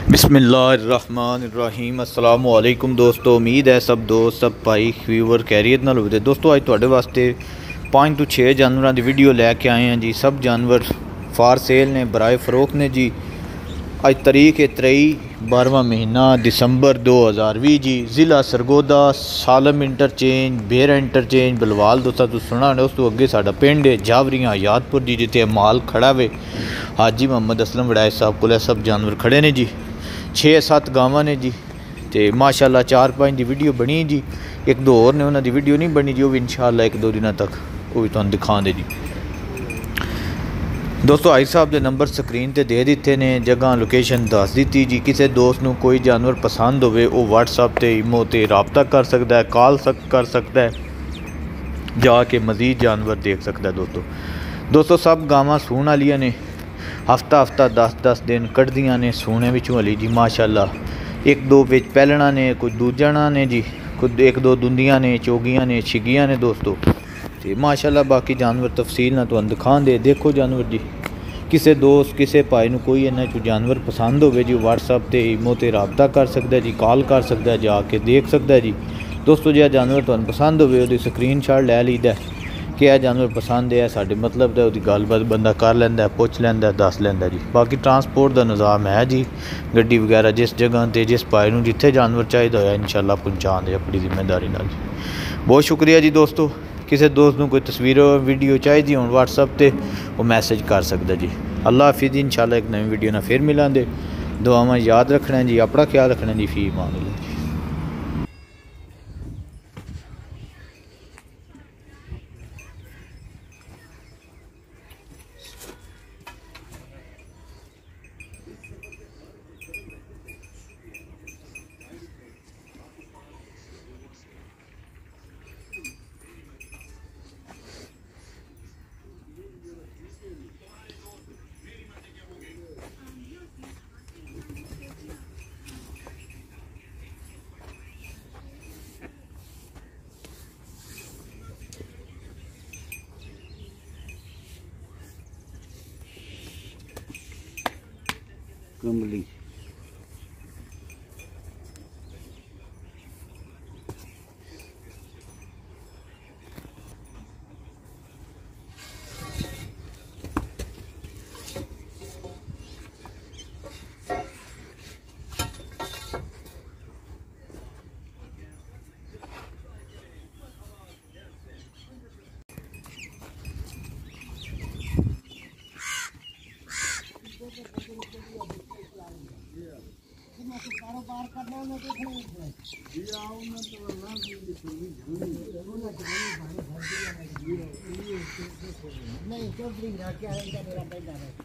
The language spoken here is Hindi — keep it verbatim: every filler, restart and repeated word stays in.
बिस्मिल्लाहिर्रहमानिर्रहीम। अस्सलाम वालेकुम दोस्तों, उम्मीद है सब दोस्त सब भाई व्यूवर कैरियर नाल होते। दोस्तों अज तुहाडे वास्ते पाँच तो छे जानवरों की वीडियो लैके आए हैं जी। सब जानवर फार सेल ने, बराए फरोख ने जी। अज तारीख है त्रेई बारहवां महीना दिसंबर दो हज़ार भी जी। ज़िला सरगोधा, सालम इंटरचेंज, भीरा इंटरचेंज, भलवाल। दोस्तों तुम सुना उस तो अगे साडा पिंड है जहवरियां हयातपुर जी, जिथे माल खड़ा वे हाजी मुहम्मद असलम वड़ाइच साहब को सब जानवर खड़े ने जी। छे सत्त गावां ने जी, तो माशाल्लाह चार पाँच की वीडियो बनी जी। एक दो होर ने उन्होंने वीडियो नहीं बनी जी, वो भी इंशाल्लाह एक दो दिनों तक वो भी तुहानूं दिखा दे जी। दोस्तों हाजी साहब के नंबर स्क्रीन पर दे दिते ने, जगह लोकेशन दस दी जी। किसी दोस्त को कोई जानवर पसंद होवे वो व्हाट्सएप ते ईमो ते रबता कर सकता है, कॉल सक कर सकता है, जाके मज़ीद जानवर देख सकता है। दोस्तों दोस्तों सब गावां सूण वालियां ने, हफ्ता हफ्ता दस दस दिन कढ़दियां ने सूने विचों हली जी माशाल्लाह। एक दो बिच पैलना ने, कुछ दूजना ने जी, कुछ एक दो दुंदियां ने, चोगियां ने, छिगियां ने दोस्तों। तो माशाल्लाह बाकी जानवर तफसील ना तुहानूं दिखाण दे। देखो जानवर जी, किसी दोस्त किसी भाई नूं कोई इन्हां चों जानवर पसंद होवे जी, व्हाट्सएप ते ईमो ते रबता कर सकता है जी, कॉल कर सकता है, जाके देख सकता है जी। दोस्तों जो जानवर तुहानूं पसंद होवे उहदी स्क्रीन शॉट लै लईदा, कि यह जानवर पसंद है साढ़े मतलब दा, उहदी गलबात बंदा कर लैंदा, पुछ लैंदा, दस लैंदा जी। बाकी ट्रांसपोर्ट का निज़ाम है जी, गड्डी वगैरह जिस जगह ते जिस भाई नूं जिथे जानवर चाहिए होया इंशाल्लाह पहुँचा दे अपनी जिम्मेदारी नाल जी। बहुत शुक्रिया जी दोस्तों। किसी दोस्त को कोई तस्वीर वीडियो चाहिए हो व्हाट्सएप ते वो मैसेज कर सकता जी। अल्लाह हाफिज़। इंशाल्लाह एक नई वीडियो ना फिर मिलांगे। दुआवां याद रखना जी, अपना ख्याल रखना जी। फी मान लो जी। कमली कारोबार करना है तो नहीं चौधरी क्या है मेरा